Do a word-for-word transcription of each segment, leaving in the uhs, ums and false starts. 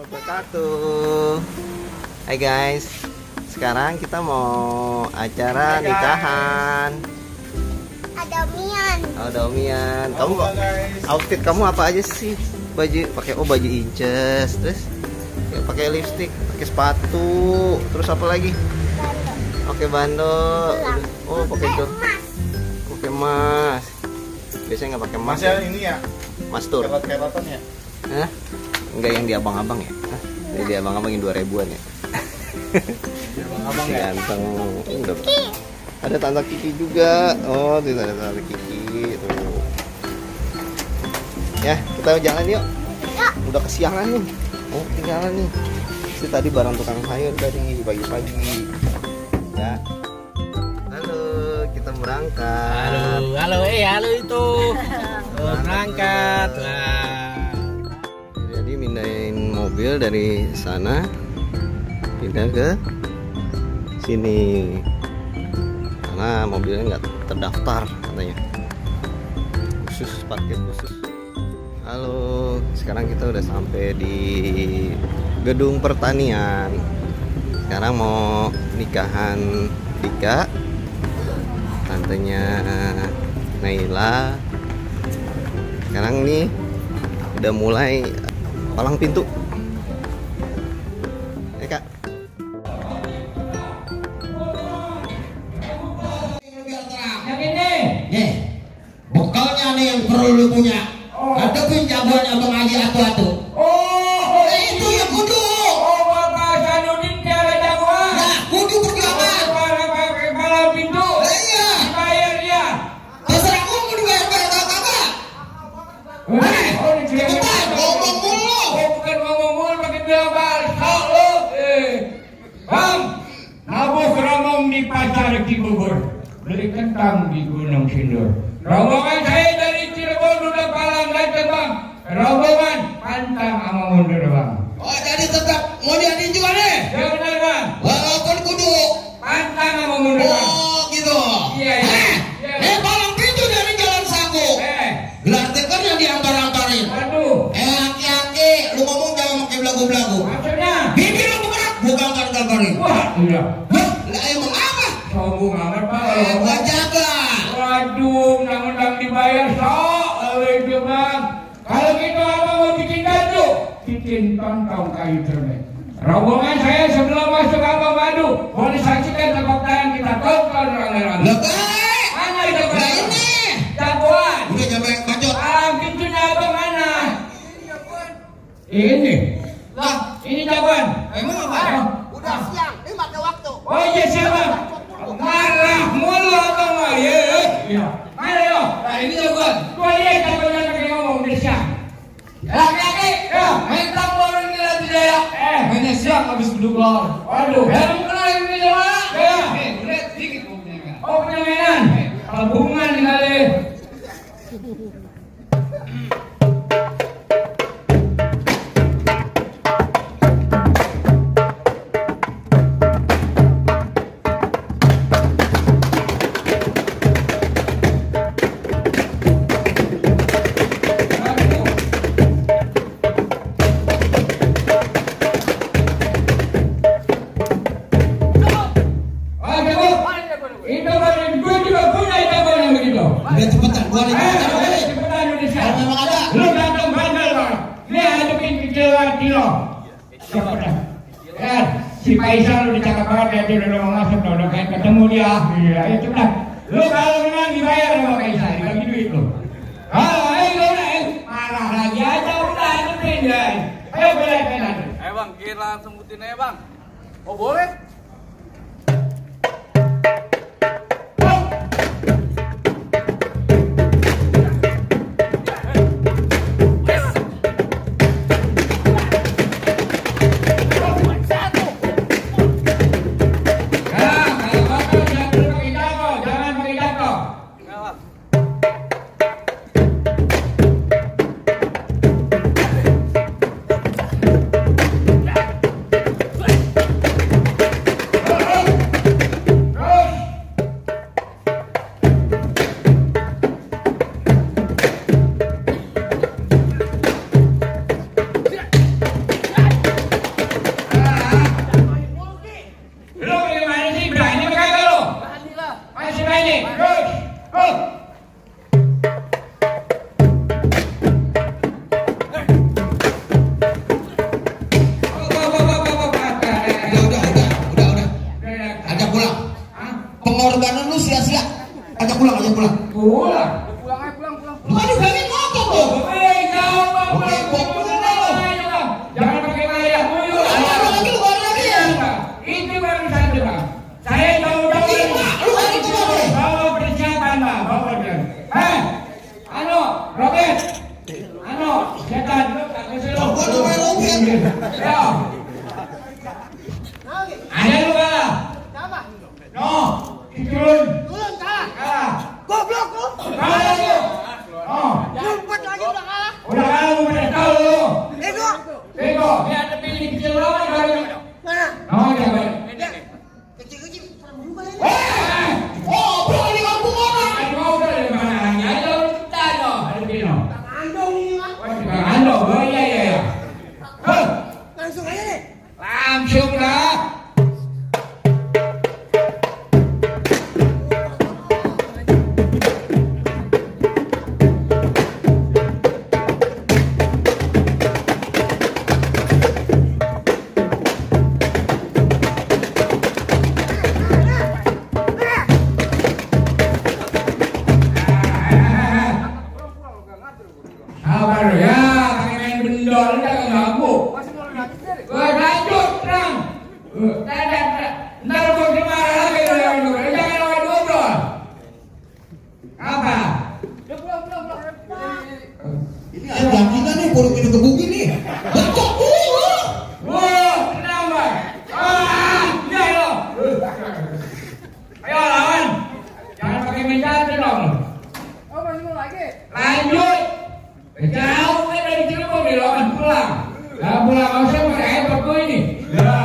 wabarakatuh. Hai guys, sekarang kita mau acara nikahan. Ada Mian. Ada Mian. Kamu outfit kamu apa aja sih? Baju pakai oh baju inces, terus ya, pakai lipstick, pakai sepatu, terus apa lagi? Pakai bandol. Oh pakai tuh. Pakai emas. Biasanya nggak pakai emas. Ya ini ya. Mastur. Kelot-kelotan ya. Hah? Enggak yang di abang-abang ya? Hah? Yang di abang-abang yang dua ribuan ya? Abang ya. Ganteng. Udah. Ada tante Kiki juga. Oh, tuh ada tante Kiki tuh. Ya, kita jalan yuk. Udah kesiangan nih. Oh, ketinggalan nih. Si tadi barang tukang sayur tadi pagi-pagi. Ya. Halo, kita berangkat. Halo, halo, eh halo itu. Oh, berangkat. Wah. Jadi mindahin mobil dari sana pindah ke sini karena mobilnya nggak terdaftar katanya, khusus parkir khusus. Halo, sekarang kita udah sampai di gedung pertanian. Sekarang mau nikahan Dika, tantenya Naila. Sekarang nih udah mulai palang pintu. Ya kak. Yang ini, nih, bekalnya nih yang perlu lu punya. Ada pun jagoan abang Haji atu-atu. Oh, Nah, itu yang kudu. oh Bapak Sanudin tiada jagoan. Nah, kudu perjuangan. Kalau pintu, Nah, iya. bayar dia. Terserah gua mau dibayar-bayar atau kagak. Oh, Cepetan, ngomong mulu. Oh, bukan ngomong mulu pakai bilang sok lu. Eh, Bang, nabuh keramong di pasar Cibubur, beli kentang di Gunung Sindur. Rombongan saya dari Cirebon udah palang datang bang. Rombongan pantang sama mundur bang. Oh, jadi tetap mau diadin juga nih. Ya benar bang. Walaupun kudu. Pantang sama mundur bang. Oh, gitu. Iya, iya. Eh, Iya. eh, palang pintu dari Jalan Sagu. Eh, Gelar tikar yang diantar-antarin. aduh. Eh, aki-aki, lu ngomong jangan pakai belagu-belagu. Maksudnya? Bibir lu berat, bukan gambar-gambarin. Wah, iya. Hah? Lah emang apa? Sombong amat pak. Eh, gua jaga. Waduh, undang-undang dibayar sok, oleh dia bang. Kalau gitu apa mau bikin baju? Bikin tontong kayu cermek. Rombongan saya sebelum masuk Abang Madu, boleh saksikan tepuk tangan kita tonton rame-rame. Lah baik. Mana itu Lah bang? ini. Jagoan. Udah nyampe yang bacot. Ah, pintunya abang mana? Ini. Lah, ini jagoan. Emang apa? Udah Siang, ini pakai waktu. Oh iya siapa? Marah mulu abang mah ya. Iya. Mana yo? Nah ini jagoan. Gua lihat jagoannya pakai ngomong di siang. Laki-laki, ya, main tambor ini lagi ya. Eh, Mainnya siang habis duduk lor. waduh, helm kenal ini jagoan. Ya. Eh, lihat dikit ngomongnya. Oh punya mainan. Tabungan kali. Udah cepetan, gua nih. Kalau memang ada. Lu datang bandel bang. Ini hadapin kecelakaan kilo. Ya, si Faisal udah cakep banget ya, dia udah mau masuk, udah kayak ketemu dia. Iya, ayo cepat. Lu kalau memang dibayar sama Faisal, dibagi duit lu. Kalau ayo lu ayo marah lagi aja udah hadapin ya. Ayo belain belain. Eh bang, kita langsung sebutin aja bang. Oh boleh? dia pulang? Pulang. Lu kan dibilangin motor tuh. Eh, jauh bang. Oke, gua pulang. Jangan pakai maya muyul. Ada lagi, lu ada lagi ya? Itu baru satu bang. Saya jauh-jauh. Iya, Pak. Lu kan itu apa? Bawa persiapan bang, bawa dia. Eh, anu, Robert. Anu, setan. Oh, gua udah main Robert. Ya. Ada lu kalah. No, si Turun. Turun kalah. Kalah. Goblok lu. Kalah lu. Oh, Ngumpet lagi udah kalah. udah kalah lu pada tahu lu. Ego. Bego, dia ada pilih kecil banget baru. Mana? Oh, ya baik. Kecil-kecil serem juga ya. Eh, Oh, bro, ini kampung orang. ada mau dari mana? Ada lu kita no. Ada Pino. Andong ini mah. Wah, ando. Oh iya iya iya. Heh, Langsung aja deh. langsung lah. Sabar ya, pakai main bendol jangan gabuk. Wah, lanjut terang. Tidak, ntar gue dimarah lagi lu. Jangan lawan ngobrol. Apa? Ini ada kita nih, puruk ini kebuki nih. Betul dulu. Wah, tenang bang. Ah, iya lo. Ayo lawan. Jangan pakai menjadi dong. Lanjut. Jauh kan dari Cirebon dilawan pulang. Lah pulang usah pakai hebat gue ini. Ya.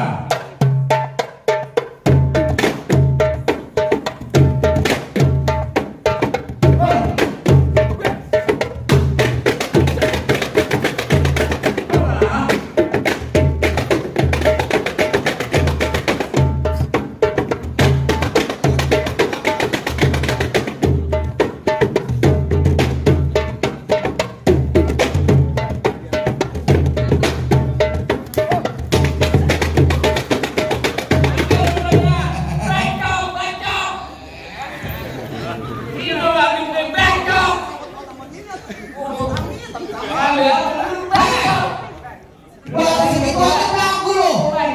Wah, sini gua ada pelaku lo.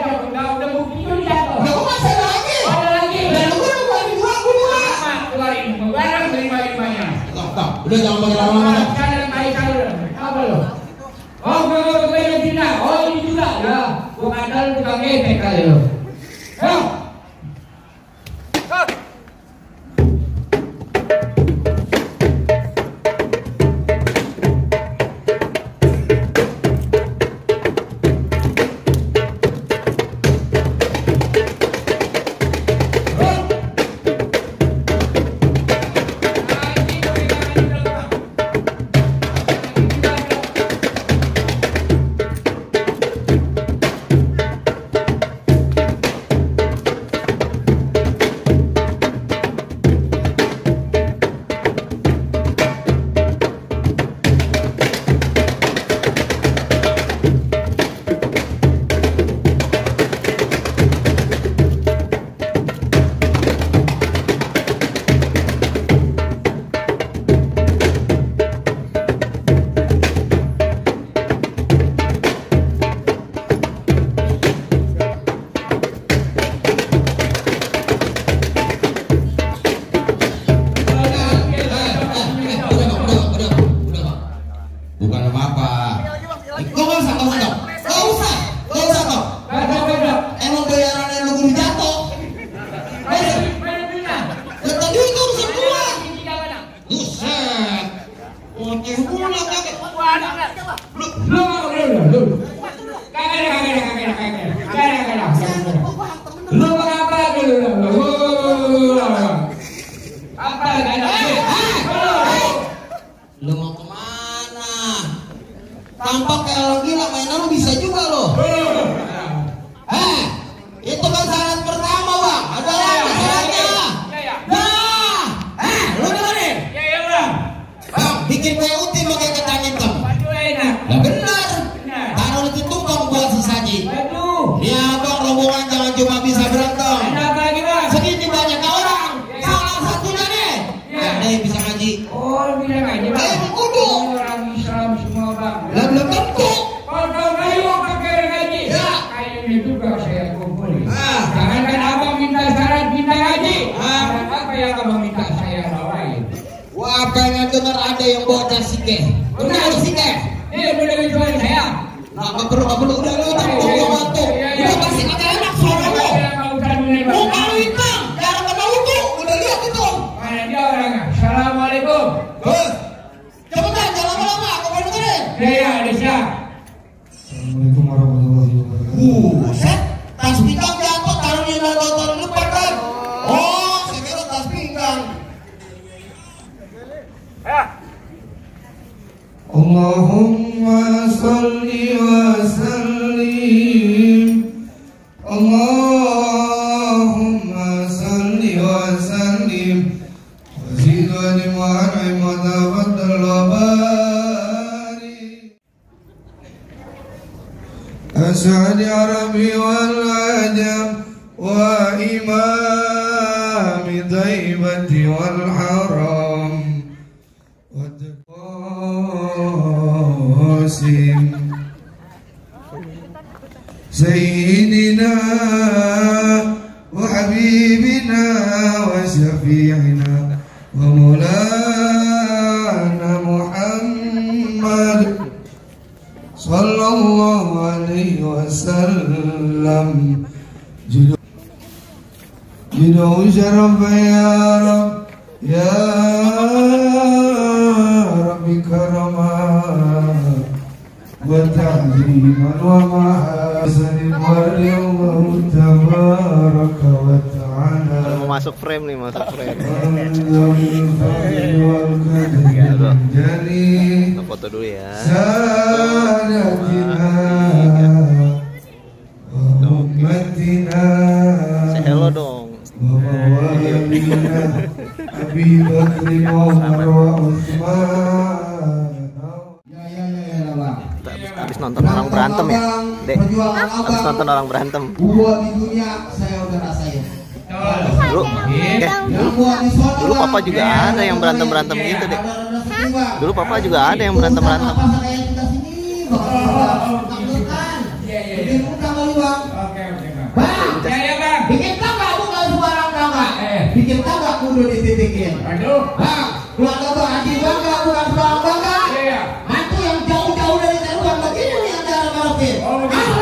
Nah, gua masih ada lagi. Dan gua udah keluarin dua, gua dua. Stop, stop. Udah jangan pakai lama-lama. Oh, gue gue gue yang Cina. Oh, ini juga ya. Gue kadal tukang ngepek kali lo. Ayo. yang bawa tas sike. Benar sike. Eh, boleh menjual saya. Nah, nggak perlu, nggak perlu. Udah, udah, udah, udah, bantu. Udah pasti kata enak suara lo. Mau kalau hitam, jarang kena utuh. Udah lihat itu. Mana dia orangnya? Assalamualaikum. Hei, cepetan, jangan lama-lama. Kau mau dengerin? Ya, ya, ada siap. Assalamualaikum warahmatullahi wabarakatuh. Buset, tas pinggang jatuh, taruh di dalam depan kan? Oh, saya kira tas pinggang. Allahumma salli wa sallim. Allahumma salli wa sallim. Wa zid wa nim wa an'im wa tafaddal wa barik. As'ad Arabi wal ajam wa imam Taibati wal haram wa qasim Sayyidina wa habibina wa syafi'ina wa maulana Muhammad sallallahu alaihi wasallam. Jidau syarafa ya Rab, ya Rabbi karama wa ta'ziman wa mahasanin waliyallahu tabaraka wa ta'ala. Mau masuk frame nih, masuk frame. Kita foto dulu ya. Say hello dong. Abi Bakri Umar wa Utsman. Ya, ya, ya, ya, Bang. Habis nonton orang berantem ya, Dek. Habis nonton orang berantem. Buat di dunia saya udah rasain. Dulu, eh, dulu, dulu papa juga ada yang berantem berantem gitu, Dek. Dulu papa juga ada yang berantem berantem. Oke, oke, Bang. Ya, ya, Bang. Bikin tangga bukan sembarang tangga. Bikin tangga kudu dititikin. Aduh. Bang, keluarga Bang Haji Bangga bukan sembarang bangga. Iya. Mantu yang jauh-jauh dari Teruan begini nih yang cara ngarepin. Oh, begitu.